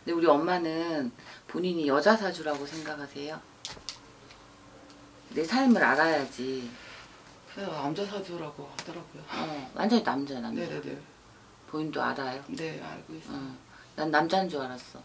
근데 우리 엄마는 본인이 여자 사주라고 생각하세요? 내 삶을 알아야지. 그래서 남자 사주라고 하더라고요. 완전히 남자. 네네네. 본인도 알아요? 네, 알고 있어요. 난 남자인 줄 알았어.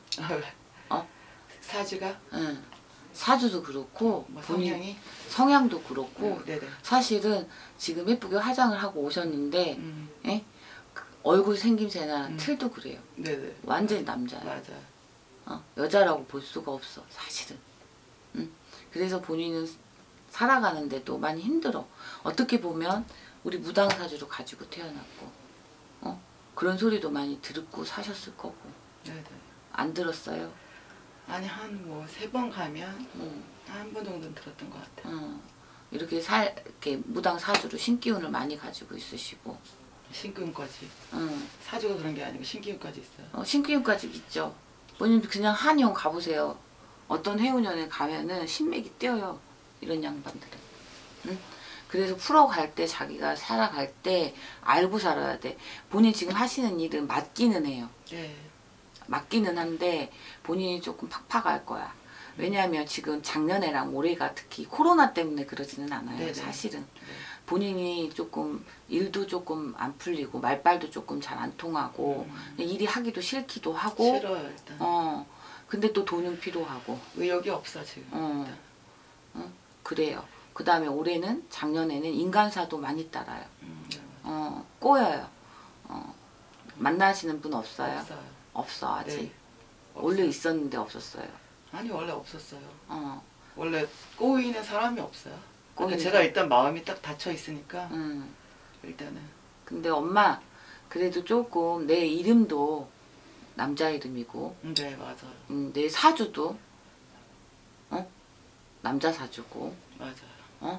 사주가? 응. 사주도 그렇고 뭐 본인 성향도 그렇고 네네. 사실은 지금 예쁘게 화장을 하고 오셨는데 예? 얼굴 생김새나 틀도 그래요. 네네. 완전히 남자야. 맞아. 여자라고 볼 수가 없어 사실은. 그래서 본인은 살아가는데도 많이 힘들어. 어떻게 보면 우리 무당사주로 가지고 태어났고 그런 소리도 많이 듣고 사셨을 거고. 네네. 안 들었어요? 아니 한 뭐 3번 가면 한 번 정도는 들었던 것 같아요. 이렇게 이렇게 무당사주로 신기운을 많이 가지고 있으시고. 신기운까지. 사주가 그런 게 아니고 신기운까지 있어요. 신기운까지 있죠. 본인 그냥 한의원 가보세요. 어떤 해운년에 가면은 신맥이 뛰어요. 이런 양반들은. 그래서 풀어갈 때 자기가 살아갈 때 알고 살아야 돼. 본인 지금 하시는 일은 맞기는 해요. 네. 맞기는 한데 본인이 조금 팍팍할 거야. 왜냐하면 지금 작년에랑 올해가 특히 코로나 때문에 그러지는 않아요. 네네. 사실은. 네. 본인이 조금 일도 조금 안 풀리고 말빨도 조금 잘 안 통하고 일이 하기도 싫기도 하고. 싫어요 일단. 근데 또 돈은 필요하고. 의욕이 없어 지금. 그래요. 그 다음에 올해는 작년에는 인간사도 많이 따라요. 네. 꼬여요. 만나시는 분 없어요? 없어요. 없어 아직. 네. 원래 있었는데 없었어요. 아니 원래 없었어요. 원래 꼬이는 사람이 없어요. 그러니까 꼬이는 제가 일단 마음이 딱 닫혀 있으니까 일단은. 근데 엄마 그래도 조금 내 이름도 남자 이름이고 네 맞아요. 내 사주도 남자 사주고 맞아요.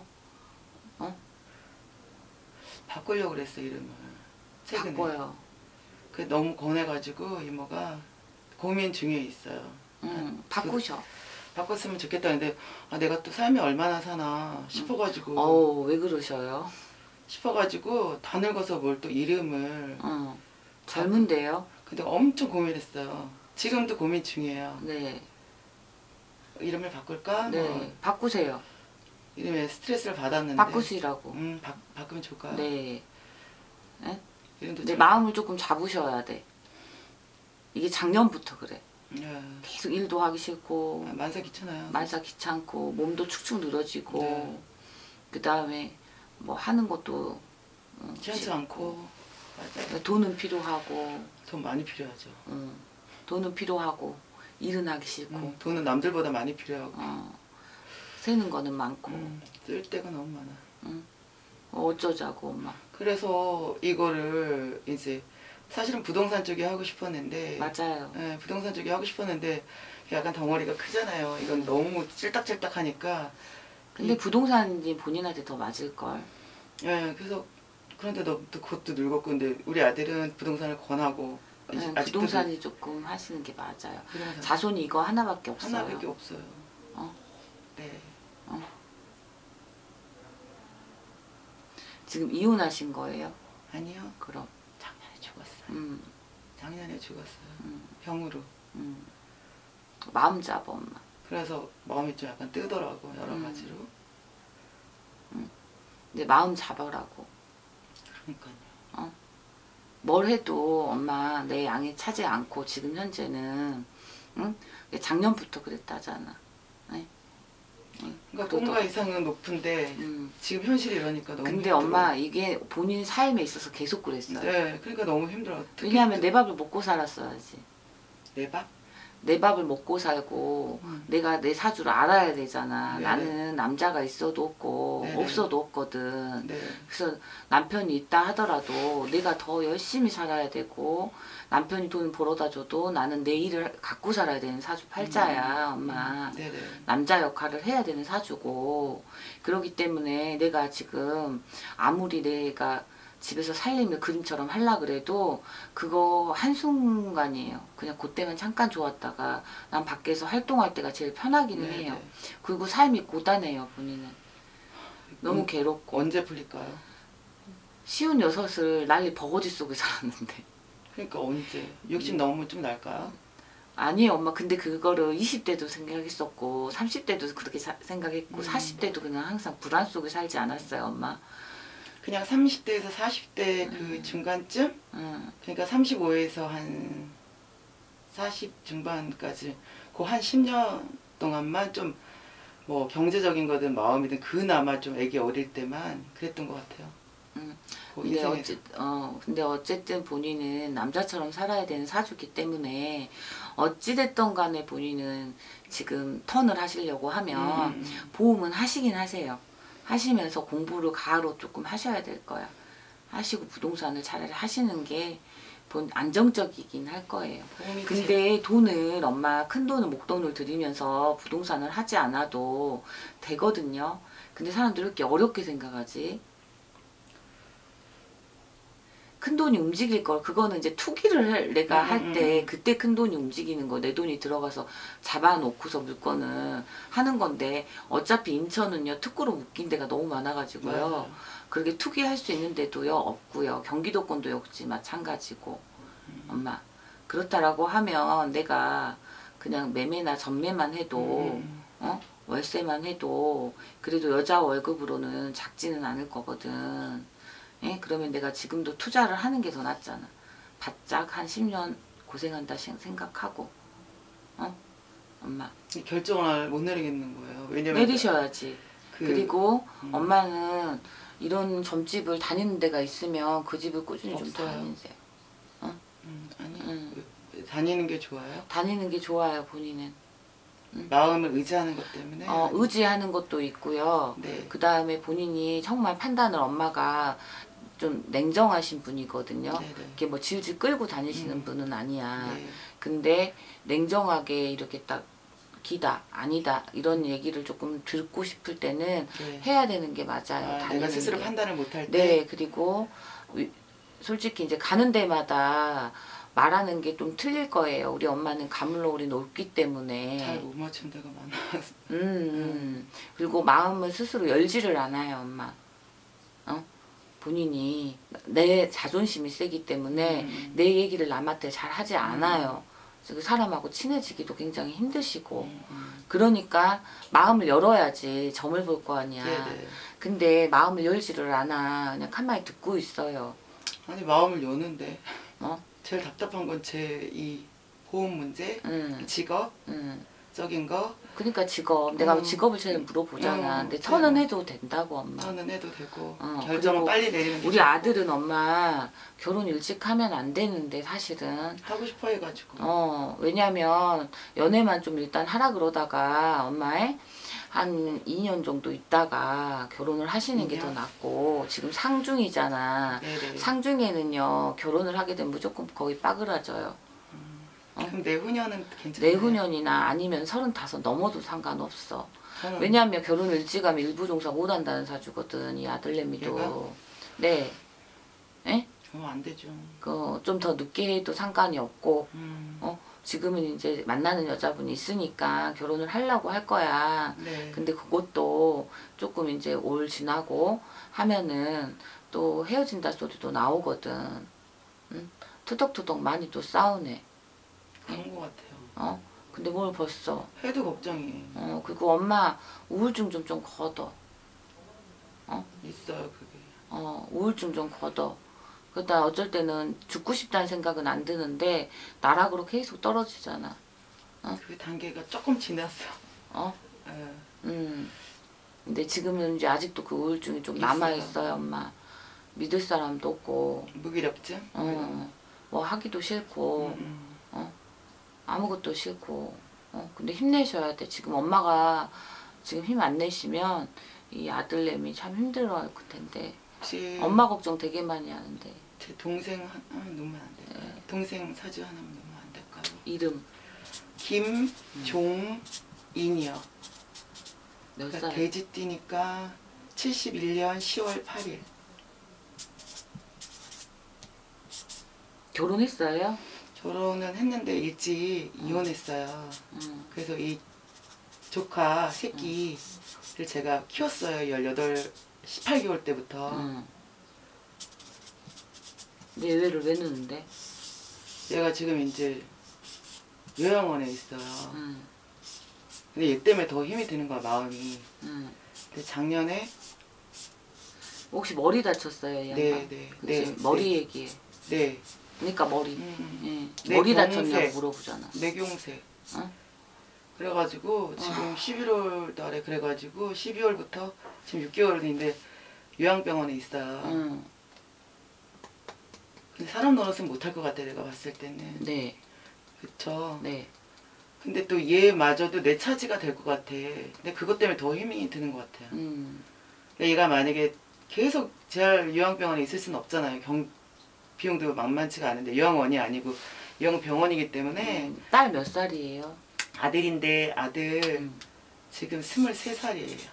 바꾸려고 그랬어 이름을. 최근에. 바꿔요. 그 너무 권해가지고 이모가 고민 중에 있어요. 바꾸셔. 바꿨으면 좋겠다는데 내가 또 삶이 얼마나 사나 싶어가지고. 왜 그러셔요? 싶어가지고 다 늙어서 뭘 또 이름을. 젊은데요? 근데 엄청 고민했어요. 지금도 고민 중이에요. 네. 이름을 바꿀까? 네. 뭐 바꾸세요. 이름에 스트레스를 받았는데. 바꾸시라고. 바꾸면 좋을까요? 네. 네? 이름도 내 마음을 조금 잡으셔야 돼. 이게 작년부터 그래. 계속 일도 하기 싫고 만사 귀찮아요. 만사 귀찮고 몸도 축축 늘어지고 네. 그 다음에 뭐 하는 것도 귀찮지 않고. 맞아요. 돈은 필요하고 돈 많이 필요하죠. 돈은 필요하고 일은 하기 싫고 돈은 남들보다 많이 필요하고. 새는 거는 많고 쓸 데가 너무 많아. 어쩌자고 엄마. 그래서 이거를 이제 사실은 부동산 쪽에 하고 싶었는데. 맞아요. 네, 부동산 쪽에 하고 싶었는데 약간 덩어리가 크잖아요. 이건 너무 찔딱찔딱 하니까. 근데 부동산이 본인한테 더 맞을걸. 네, 그래서 그런데 너 그것도 늙었고 근데 우리 아들은 부동산을 권하고. 부동산이 조금 하시는 게 맞아요. 부동산. 자손이 이거 하나밖에 없어요. 하나밖에 없어요. 네. 지금 이혼하신 거예요? 아니요. 그럼. 작년에 죽었어요. 작년에 죽었어요. 병으로. 마음 잡아 엄마. 그래서 마음이 좀 약간 뜨더라고 여러 가지로. 근데 마음 잡아라고. 그러니까요. 뭘 해도 엄마 내 양에 차지 않고 지금 현재는 작년부터 그랬다잖아. 네? 그러니까 뭔가 이상은 높은데 지금 현실이 이러니까 너무 근데 힘들어. 엄마 이게 본인 삶에 있어서 계속 그랬어요. 네, 그러니까 너무 힘들어. 왜냐하면 내 밥을 먹고 살았어야지. 내 밥? 내 밥을 먹고 살고 내가 내 사주를 알아야 되잖아. 네네. 나는 남자가 있어도 없고 네네. 없어도 없거든. 네. 그래서 남편이 있다 하더라도 내가 더 열심히 살아야 되고 남편이 돈 벌어다 줘도 나는 내 일을 갖고 살아야 되는 사주 팔자야 엄마. 네네. 남자 역할을 해야 되는 사주고 그렇기 때문에 내가 지금 아무리 내가 집에서 살림을 그림처럼 하려 그래도 그거 한순간이에요. 그냥 그때만 잠깐 좋았다가 난 밖에서 활동할 때가 제일 편하기는 네네. 해요. 그리고 삶이 고단해요 본인은. 너무 괴롭고. 언제 풀릴까요? 쉬운 여섯을 난리 버거지 속에 살았는데. 그러니까 언제? 60 넘으면 좀 날까요? 아니 엄마 근데 그거를 20대도 생각했었고 30대도 그렇게 생각했고 40대도 그냥 항상 불안 속에 살지 않았어요 엄마. 그냥 30대에서 40대 그 중간쯤? 그러니까 35에서 한 40 중반까지 그 한 10년 동안만 좀 뭐 경제적인 거든 마음이든 그나마 좀 애기 어릴 때만 그랬던 것 같아요. 그 근데 어쨌든 본인은 남자처럼 살아야 되는 사주기 때문에 어찌됐든 간에 본인은 지금 턴을 하시려고 하면 보험은 하시긴 하세요. 하시면서 공부를 가로 조금 하셔야 될 거야. 하시고 부동산을 차라리 하시는 게 안정적이긴 할 거예요. 근데 돈을 엄마 큰 돈을 목돈을 들이면서 부동산을 하지 않아도 되거든요. 근데 사람들이 이렇게 어렵게 생각하지. 큰 돈이 움직일 걸 그거는 이제 투기를 내가 할 때 그때 큰 돈이 움직이는 거 내 돈이 들어가서 잡아놓고서 물건을 하는 건데 어차피 인천은요 특구로 묶인 데가 너무 많아가지고요 그렇게 투기할 수 있는 데도요 없고요 경기도권도 역시 마찬가지고 엄마 그렇다라고 하면 내가 그냥 매매나 전매만 해도 월세만 해도 그래도 여자 월급으로는 작지는 않을 거거든. 예? 그러면 내가 지금도 투자를 하는 게 더 낫잖아. 바짝 한 10년 고생한다 생각하고 엄마 결정을 못 내리겠는 거예요. 왜냐면 내리셔야지. 그리고 엄마는 이런 점집을 다니는 데가 있으면 그 집을 꾸준히 없어요. 좀 다니세요. 아니 다니는 게 좋아요? 다니는 게 좋아요 본인은. 마음을 의지하는 것 때문에? 의지하는 것도 있고요. 네. 그 다음에 본인이 정말 판단을 엄마가 좀 냉정하신 분이거든요. 네네. 이렇게 뭐 질질 끌고 다니시는 분은 아니야. 네. 근데 냉정하게 이렇게 딱 기다 아니다 이런 얘기를 조금 듣고 싶을 때는 네. 해야 되는 게 맞아요. 내가 스스로 게. 판단을 못할 때? 네. 그리고 솔직히 이제 가는 데마다 말하는 게 좀 틀릴 거예요. 우리 엄마는 가물러울이 높기 때문에. 잘 못 맞춘 데가 많아. 그리고 마음을 스스로 열지를 않아요, 엄마. 본인이 내 자존심이 세기 때문에 내 얘기를 남한테 잘 하지 않아요. 그 사람하고 친해지기도 굉장히 힘드시고. 그러니까 마음을 열어야지 점을 볼 거 아니야. 네네. 근데 마음을 열지를 않아. 그냥 가만히 듣고 있어요. 아니 마음을 여는데 제일 답답한 건 제 이 보험 문제, 직업적인 거. 그러니까 직업, 내가 직업을 제일 물어보잖아. 근데 턴은 해도 된다고 엄마. 턴은 해도 되고 결정을 빨리 내리는 게 우리 아들은 엄마 결혼 일찍 하면 안 되는데 사실은 하고 싶어 해가지고 왜냐면 연애만 좀 일단 하라 그러다가 엄마의 한 2년 정도 있다가 결혼을 하시는 게 더 낫고 지금 상중이잖아. 네네. 상중에는요 결혼을 하게 되면 무조건 거의 빠그라져요. 그럼 내후년은 괜찮아요? 내후년이나 아니면 35 넘어도 상관없어. 왜냐하면 결혼을 일찍 하면 일부 종사 못 한다는 사주거든 이 아들내미도. 얘가? 네. 에? 안 되죠. 좀 더 늦게 해도 상관이 없고 지금은 이제 만나는 여자분이 있으니까 결혼을 하려고 할 거야. 네. 근데 그것도 조금 이제 올 지나고 하면은 또 헤어진다 소리도 나오거든. 응? 투덕투덕 많이 또 싸우네. 그런 것 같아요. 근데 뭘 벌써. 해도 걱정이에요. 그리고 엄마 우울증 좀 걷어. 있어요 그게. 우울증 좀 걷어. 그러다 어쩔 때는 죽고 싶다는 생각은 안 드는데 나락으로 계속 떨어지잖아. 그 단계가 조금 지났어. 근데 지금은 이제 아직도 그 우울증이 좀 남아있어요 엄마. 믿을 사람도 없고. 무기력증? 뭐 하기도 싫고 아무것도 싫고. 근데 힘내셔야 돼. 지금 엄마가 지금 힘 안 내시면 이 아들내미 참 힘들어할 텐데. 엄마 걱정 되게 많이 하는데. 제 동생 놓으면 안 될까요? 네. 동생 사주 하나만 놓으면 안 될까요? 이름 김종인이요. 몇 그러니까 살? 돼지띠니까 71년 10월 8일. 결혼했어요? 결혼은 했는데 일찍 이혼했어요. 그래서 이 조카 새끼를 제가 키웠어요. 18개월 때부터. 근데 예외를 왜 넣는데? 얘가 지금 이제 요양원에 있어요. 근데 얘 때문에 더 힘이 드는 거야, 마음이. 근데 작년에 혹시 머리 다쳤어요, 이 양반? 그치? 머리 얘기해. 네. 그러니까 머리. 예. 내 머리 경색, 다쳤냐고 물어보잖아. 뇌경색. 어? 그래가지고 지금 11월 달에 그래가지고 12월부터 지금 6개월인데 요양병원에 있어요. 근데 사람 노릇은 못할 것 같아, 내가 봤을 때는. 네. 그쵸. 네. 근데 또 얘마저도 내 차지가 될 것 같아. 근데 그것 때문에 더 힘이 드는 것 같아요. 그러니까 얘가 만약에 계속 재활 요양병원에 있을 수는 없잖아요. 비용도 만만치가 않은데 요양원이 아니고 요양병원이기 때문에. 딸 몇 살이에요? 아들인데 아들 지금 23살이에요.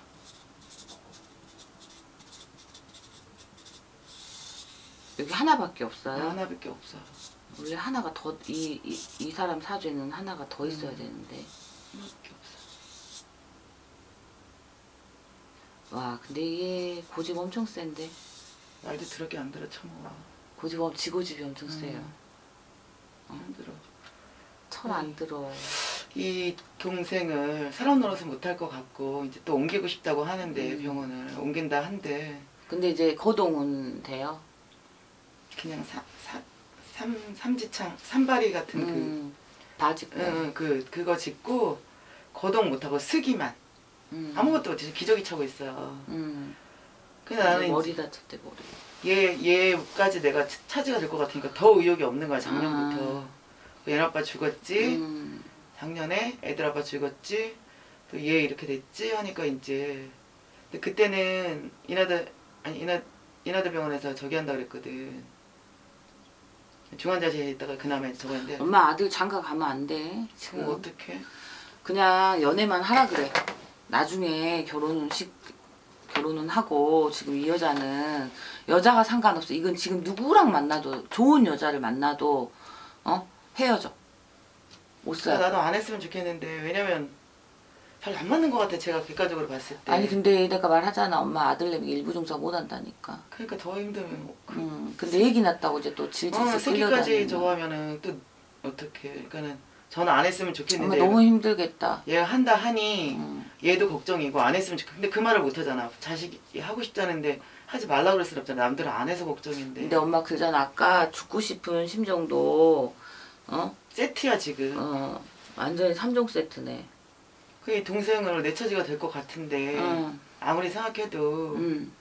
여기 하나밖에 없어요? 하나밖에 없어. 원래 하나가 더, 이 사람 사주에는 하나가 더 있어야 되는데. 하나밖에 없어. 와, 근데 이게 고집 엄청 센데. 말도 더럽게 안 들어, 처먹어. 지고집이 엄청 세요. 힘들어. 철 안 들어. 이 동생을 사람 노릇은 못할 것 같고 이제 또 옮기고 싶다고 하는데 병원을 옮긴다 한데. 근데 이제 거동은 돼요? 그냥 삼지창 산바리 같은 다 짓고. 그거 짓고 거동 못하고 쓰기만. 아무것도 없이 기저귀 차고 있어요. 근데 나는 머리 다쳤대, 머리. 얘까지 내가 차지가 될 것 같으니까 더 의욕이 없는 거야, 작년부터. 얘네 아빠 죽었지. 작년에 애들 아빠 죽었지. 또 얘 이렇게 됐지 하니까 이제. 근데 그때는 인하대 병원에서 저기 한다 그랬거든. 중환자실에 있다가 그나마 저거 했는데. 엄마 아들 장가 가면 안 돼. 지금 어떡해? 그냥 연애만 하라 그래. 나중에 결혼은 하고 지금 이 여자는 여자가 상관없어. 이건 지금 누구랑 만나도 좋은 여자를 만나도 헤어져. 못 살. 나도 안 했으면 좋겠는데 왜냐면 잘 안 맞는 것 같아, 제가 객관적으로 봤을 때. 아니 근데 내가 말하잖아. 엄마 아들내미 일부 종사 못 한다니까. 그러니까 더 힘들면. 근데 얘기 났다고 이제 또 질질 새끼까지 저거 하면은 또 어떡해. 그러니까는 저는 안 했으면 좋겠는데. 엄마 너무 힘들겠다. 얘가 한다 하니 얘도 걱정이고 안 했으면 좋겠. 근데 그 말을 못 하잖아. 자식이 하고 싶다는데 하지 말라 그럴 순 없잖아. 남들은 안 해서 걱정인데. 근데 엄마 그전 아까 죽고 싶은 심정도 세트야 지금. 완전히 3종 세트네. 그 동생을 내 처지가 될 것 같은데 아무리 생각해도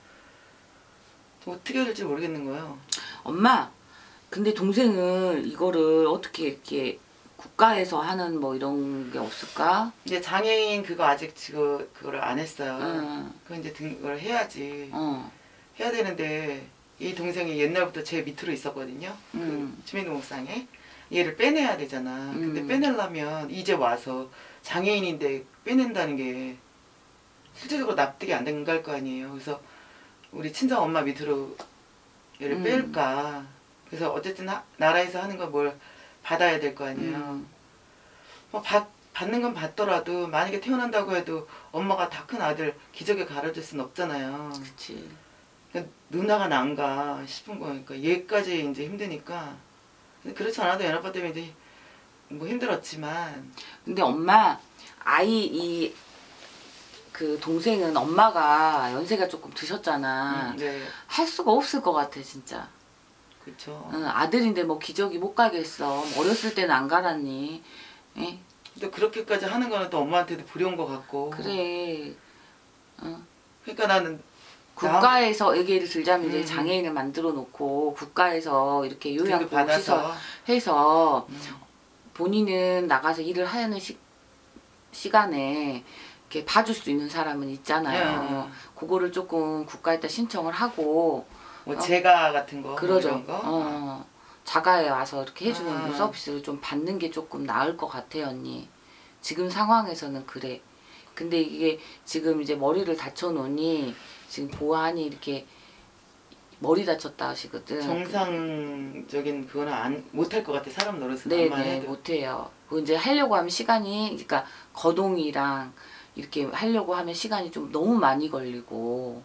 어떻게 해야 될지 모르겠는 거예요. 엄마 근데 동생을 이거를 어떻게 이렇게 국가에서 하는 뭐 이런 게 없을까? 이제 장애인 그거 아직 지금 그거를 안 했어요. 그거 이제 등록을 해야지. 해야 되는데 이 동생이 옛날부터 제 밑으로 있었거든요. 그 주민등록상에. 얘를 빼내야 되잖아. 근데 빼내려면 이제 와서 장애인인데 빼낸다는 게 실질적으로 납득이 안 된 걸 거 아니에요. 그래서 우리 친정 엄마 밑으로 얘를 뺄까. 그래서 어쨌든 나라에서 하는 건 뭘 받아야 될 거 아니에요. 뭐 받는 건 받더라도 만약에 태어난다고 해도 엄마가 다 큰 아들 기저귀 갈아줄 순 없잖아요. 그치. 그러니까 누나가 난가 싶은 거니까 얘까지 이제 힘드니까. 근데 그렇지 않아도 얘 아빠 때문에 이제 뭐 힘들었지만. 근데 엄마 아이 그 동생은 엄마가 연세가 조금 드셨잖아. 네. 할 수가 없을 것 같아 진짜. 그쵸. 아들인데 뭐 기저귀 못 가겠어. 어렸을 때는 안 갈았니? 에? 근데 그렇게까지 하는 거는 또 엄마한테도 부러운 것 같고. 그래. 그러니까 나는 국가에서 얘기를 들자면 이제 장애인을 만들어 놓고 국가에서 이렇게 요양보호시설 해서 본인은 나가서 일을 하는 시간에 이렇게 봐줄 수 있는 사람은 있잖아요. 그거를 조금 국가에다 신청을 하고 뭐 제가 같은 거 그러죠. 뭐 이런 거? 자가에 와서 이렇게 해주는 서비스를 좀 받는 게 조금 나을 것 같아요, 언니. 지금 상황에서는 그래. 근데 이게 지금 이제 머리를 다쳐놓으니 지금 보안이 이렇게 머리 다쳤다 하시거든. 정상적인 그거는 못할 것 같아. 사람 노릇은. 네네, 못해요. 그 이제 하려고 하면 시간이, 그러니까 거동이랑 이렇게 하려고 하면 시간이 좀 너무 많이 걸리고.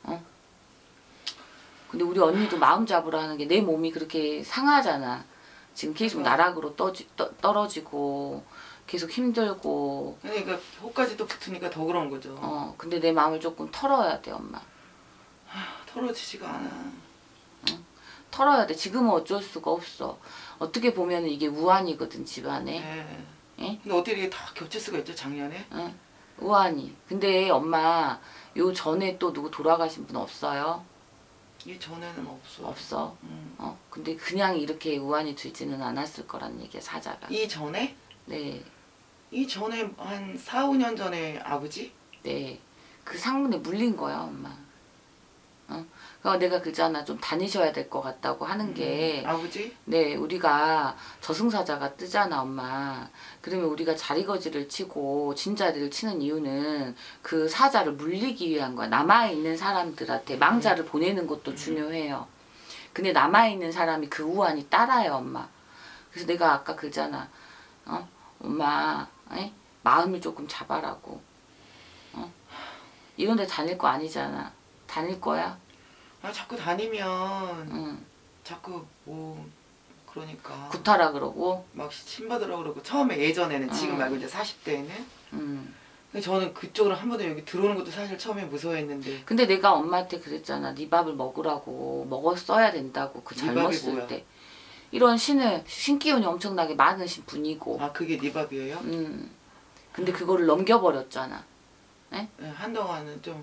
근데 우리 언니도 마음 잡으라 하는 게 내 몸이 그렇게 상하잖아. 지금 계속 나락으로 떨어지고 계속 힘들고. 그러니까 호까지 또 붙으니까 더 그런 거죠. 근데 내 마음을 조금 털어야 돼, 엄마. 털어지지가 않아. 응? 털어야 돼. 지금은 어쩔 수가 없어. 어떻게 보면 이게 우환이거든, 집안에. 네. 예? 근데 어떻게 이게 다 겹칠 수가 있죠, 작년에? 응. 우환이. 근데 엄마 요 전에 또 누구 돌아가신 분 없어요? 이 전에는 없어. 없어. 근데 그냥 이렇게 우환이 들지는 않았을 거란 얘기야, 사자가. 이 전에? 네. 이 전에 한 4, 5년 전에 아버지? 네. 그 상문에 물린 거야, 엄마. 그러니까 내가 그잖아, 좀 다니셔야 될 것 같다고 하는 게. 아버지? 네, 우리가 저승사자가 뜨잖아, 엄마. 그러면 우리가 자리거지를 치고 진자리를 치는 이유는 그 사자를 물리기 위한 거야. 남아있는 사람들한테 망자를 보내는 것도 중요해요. 근데 남아있는 사람이 그 우환이 따라요, 엄마. 그래서 내가 아까 그잖아, 엄마, 마음을 조금 잡아라고. 이런 데 다닐 거 아니잖아. 다닐 거야? 자꾸 다니면 자꾸 뭐 그러니까 구타라 그러고 막 신받으라 그러고 처음에 예전에는 지금 말고 이제 40대에는 근데 저는 그쪽으로 한 번도 여기 들어오는 것도 사실 처음에 무서워했는데. 근데 내가 엄마한테 그랬잖아. 네 밥을 먹으라고. 먹었어야 된다고. 그 젊었을 때. 이런 신기운이 엄청나게 많으신 분이고. 그게 네 밥이에요? 근데 그거를 넘겨버렸잖아. 네? 네, 한동안은 좀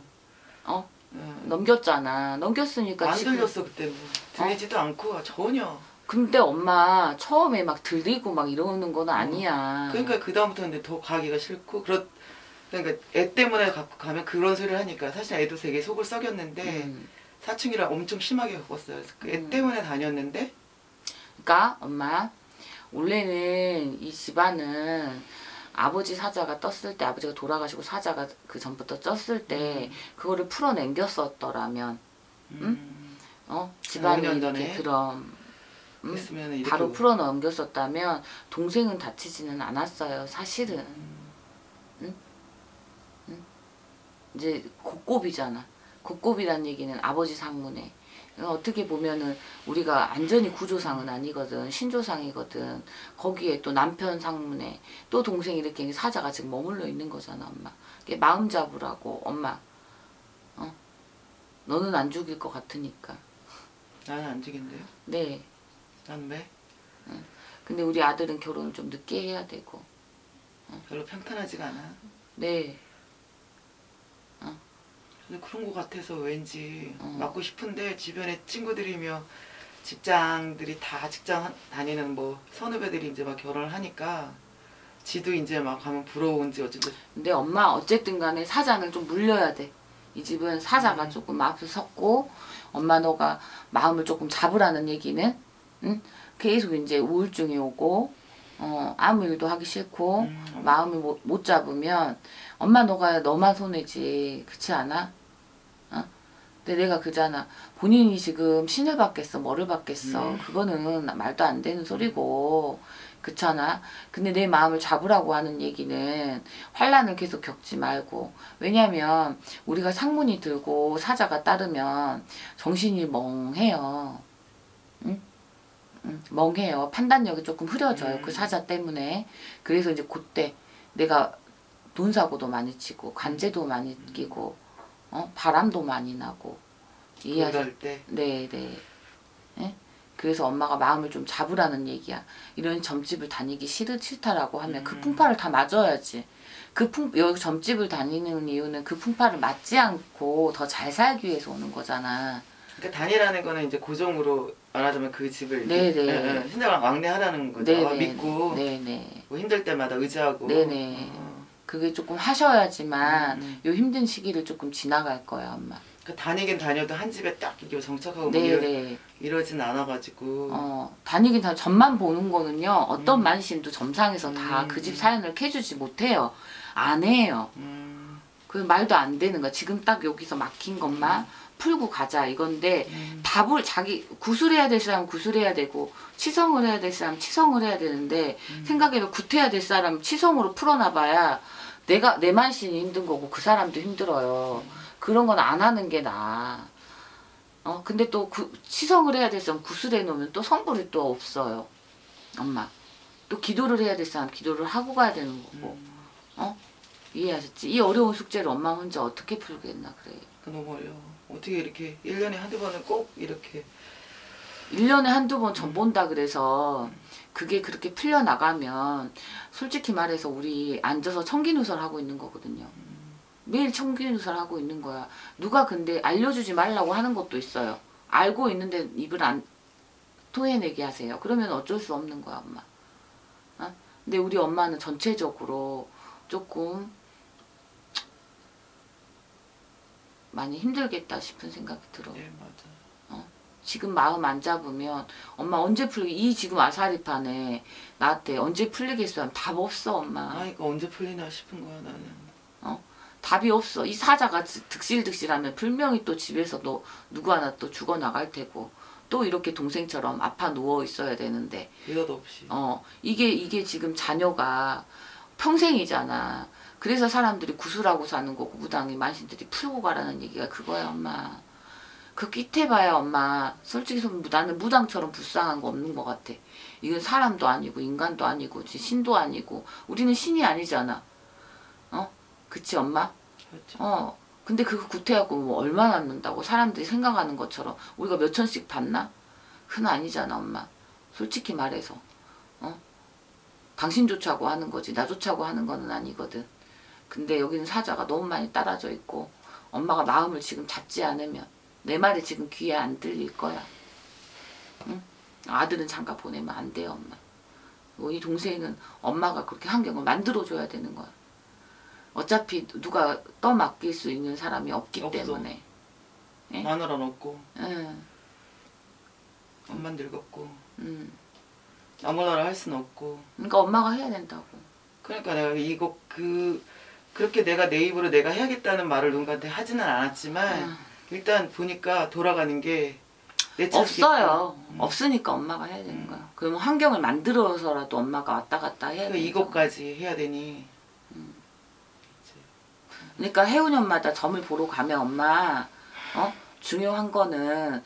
넘겼잖아. 넘겼으니까 안 들렸어 그때는. 들리지도 않고 전혀. 근데 엄마 처음에 막 들리고 막 이러는 건 아니야. 그러니까 그 다음부터는 더 가기가 싫고 그러니까 애 때문에 갖고 가면 그런 소리를 하니까 사실 애도 되게 속을 썩였는데 사춘기라 엄청 심하게 겪었어요. 그래서 애 때문에 다녔는데. 그러니까 엄마 원래는 이 집안은 아버지 사자가 떴을 때, 아버지가 돌아가시고 사자가 그 전부터 떴을 때 그거를 풀어넘겼었더라면 집안이 이렇게 전에? 그럼 이렇게 바로 풀어넘겼었다면 동생은 다치지는 않았어요, 사실은. 이제 god곱이잖아. god곱이란 얘기는 아버지 상문에. 어떻게 보면은 우리가 완전히 구조상은 아니거든. 신조상이거든. 거기에 또 남편 상문에 또 동생 이렇게 사자가 지금 머물러 있는 거잖아, 엄마. 마음 잡으라고, 엄마. 너는 안 죽일 것 같으니까. 나는 안 죽인대요? 네. 난 왜? 근데 우리 아들은 결혼을 좀 늦게 해야 되고. 별로 평탄하지가 않아. 네. 근데 그런 거 같아서 왠지 맞고 싶은데 주변에 친구들이며 직장들이 다 직장 다니는 뭐 선후배들이 이제 막 결혼을 하니까 지도 이제 막 가면 부러운지 어쩐지. 근데 엄마 어쨌든 간에 사자는 좀 물려야 돼. 이 집은 사자가 조금 앞에 섰고 엄마 너가 마음을 조금 잡으라는 얘기는 계속 이제 우울증이 오고 아무 일도 하기 싫고 마음을 못 잡으면 엄마 너가 너만 손해지. 그렇지 않아? 근데 내가 그잖아. 본인이 지금 신을 받겠어 뭐를 받겠어. 그거는 말도 안 되는 소리고. 그렇잖아. 근데 내 마음을 잡으라고 하는 얘기는 환란을 계속 겪지 말고. 왜냐면 우리가 상문이 들고 사자가 따르면 정신이 멍해요. 응? 멍해요. 판단력이 조금 흐려져요. 그 사자 때문에. 그래서 이제 그때 내가 돈 사고도 많이 치고 관제도 많이 끼고 바람도 많이 나고. 그럴 때? 네네. 네? 그래서 엄마가 마음을 좀 잡으라는 얘기야. 이런 점집을 다니기 싫다라고 하면 그 풍파를 다 맞아야지. 여기 점집을 다니는 이유는 그 풍파를 맞지 않고 더 잘 살기 위해서 오는 거잖아. 그러니까 다니라는 거는 이제 고정으로 말하자면 그 집을 네네. 신장을 왕래하라는 거죠. 네네. 믿고 네네. 뭐 힘들 때마다 의지하고. 네네. 그게 조금 하셔야지만 요 힘든 시기를 조금 지나갈 거야, 엄마. 그 다니긴 다녀도 한 집에 딱 이렇게 정착하고 네네. 이러진 않아가지고. 다니긴 다 점만 보는 거는요. 어떤 만신도 점상에서 다 그 집 사연을 캐주지 못해요. 안 해요. 그 말도 안 되는 거야. 지금 딱 여기서 막힌 것만 풀고 가자 이건데 답을 자기 구술해야 될 사람 구술해야 되고 치성을 해야 될 사람 치성을 해야 되는데 생각해도 구태야 될 사람 치성으로 풀어놔봐야 내 만신이 힘든 거고 그 사람도 힘들어요. 그런 건 안 하는 게 나아. 근데 또 치성을 해야 될 사람 구술해 놓으면 또 성불이 또 없어요. 엄마. 또 기도를 해야 될 사람 기도를 하고 가야 되는 거고. 이해하셨지? 이 어려운 숙제를 엄마 혼자 어떻게 풀겠나 그래. 너무 어려워. 어떻게 이렇게 1년에 한두 번은 꼭 이렇게 1년에 한두 번 전 본다 그래서 그게 그렇게 풀려나가면 솔직히 말해서 우리 앉아서 청기누설 하고 있는 거거든요. 매일 청기누설 하고 있는 거야. 누가 근데 알려주지 말라고 하는 것도 있어요. 알고 있는데 입을 안 토해내게 하세요. 그러면 어쩔 수 없는 거야, 엄마. 근데 우리 엄마는 전체적으로 조금 많이 힘들겠다 싶은 생각이 들어. 네, 맞아. 지금 마음 안 잡으면 엄마 언제 이 지금 아사리판에 나한테 언제 풀리겠어 하면 답 없어, 엄마. 그러니까 언제 풀리나 싶은 거야, 나는. 답이 없어. 이 사자가 득실득실하면 분명히 또 집에서 누구 하나 또 죽어나갈 테고 또 이렇게 동생처럼 아파 누워 있어야 되는데 느닷없이. 이게 지금 자녀가 평생이잖아. 그래서 사람들이 구슬하고 사는 거고 무당이 만신들이 풀고 가라는 얘기가 그거야, 엄마. 그 끼태봐야 엄마. 솔직히 나는 무당처럼 불쌍한 거 없는 것 같아. 이건 사람도 아니고 인간도 아니고 신도 아니고 우리는 신이 아니잖아. 그치 엄마? 그렇죠. 근데 그거 구태하고 뭐 얼마 남는다고 사람들이 생각하는 것처럼 우리가 몇 천씩 받나? 그건 아니잖아, 엄마. 솔직히 말해서. 당신조차고 하는 거지 나조차고 하는 거는 아니거든. 근데 여기는 사자가 너무 많이 따라져 있고 엄마가 마음을 지금 잡지 않으면 내 말이 지금 귀에 안 들릴 거야. 응? 아들은 장가 보내면 안 돼요, 엄마. 이 동생은 엄마가 그렇게 환경을 만들어줘야 되는 거야. 어차피 누가 떠맡길 수 있는 사람이 없기 없어. 때문에. 예? 마누라는 없고 응. 엄만 늙었고 응. 아무나라 할 수는 없고. 그러니까 엄마가 해야 된다고. 그러니까 내가 그렇게 내가 내 입으로 내가 해야겠다는 말을 누군가한테 하지는 않았지만 일단 보니까 돌아가는 게 내 없어요. 없으니까 엄마가 해야 되는 거야. 그러면 환경을 만들어서라도 엄마가 왔다 갔다 해야 돼. 이것까지 해야 되니. 그러니까 해운년마다 점을 보러 가면 엄마 중요한 거는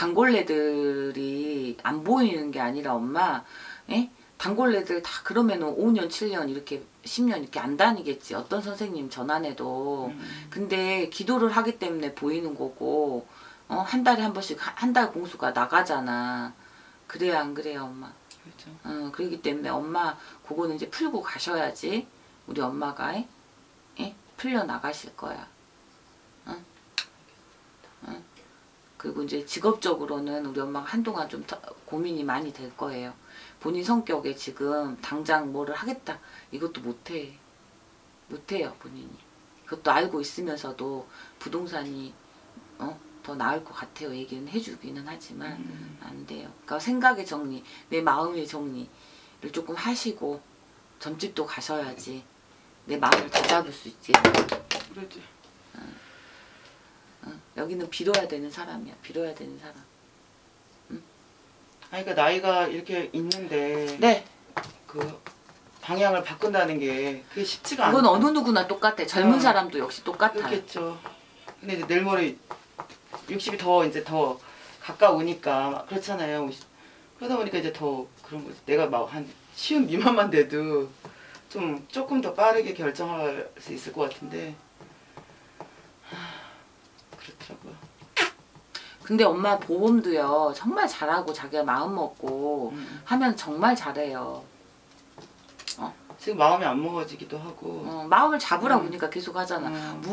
단골레들이 안 보이는 게 아니라 엄마 단골레들 다 그러면은 5년 7년 이렇게 10년 이렇게 안 다니겠지. 어떤 선생님 전환해도. 근데 기도를 하기 때문에 보이는 거고 한 달에 한 번씩 한 달 공수가 나가잖아. 그래야 안 그래요, 엄마? 그렇죠. 그러기 때문에 엄마 그거는 이제 풀고 가셔야지 우리 엄마가 풀려 나가실 거야. 그리고 이제 직업적으로는 우리 엄마가 한동안 좀 고민이 많이 될 거예요. 본인 성격에 지금 당장 뭐를 하겠다 이것도 못해요, 본인이. 그것도 알고 있으면서도 부동산이 더 나을 것 같아요. 얘기는 해주기는 하지만 안 돼요. 그러니까 생각의 정리, 내 마음의 정리를 조금 하시고 점집도 가셔야지 내 마음을 다잡을 수 있지. 그러지. 여기는 빌어야 되는 사람이야. 빌어야 되는 사람. 그러니까 나이가 이렇게 있는데 네. 그 방향을 바꾼다는 게 그게 쉽지가 않아. 그건 어느 누구나 똑같아. 젊은 사람도 역시 똑같아요. 그렇겠죠. 근데 이제 내일 모레 60이 더 가까우니까 그렇잖아요. 그러다 보니까 이제 더 그런 거지. 내가 막 한 쉬운 미만만 돼도 조금 더 빠르게 결정할 수 있을 것 같은데 그렇더라고요. 근데 엄마 보험도요 정말 잘하고 자기가 마음 먹고 하면 정말 잘해요. 지금 마음이 안 먹어지기도 하고. 마음을 잡으라고 그러니까 계속 하잖아.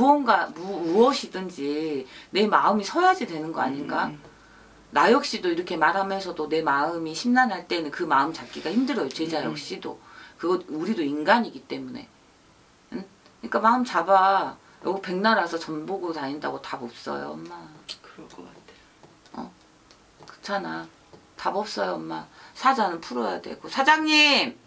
무엇이든지 내 마음이 서야지 되는 거 아닌가? 나 역시도 이렇게 말하면서도 내 마음이 심란할 때는 그 마음 잡기가 힘들어요. 제자 역시도. 그거 우리도 인간이기 때문에. 응? 그러니까 마음 잡아. 여기 백날 와서 전 보고 다닌다고 답 없어요, 엄마. 그럴 것 같아. 그렇잖아. 답 없어요, 엄마. 사자는 풀어야 되고. 사장님!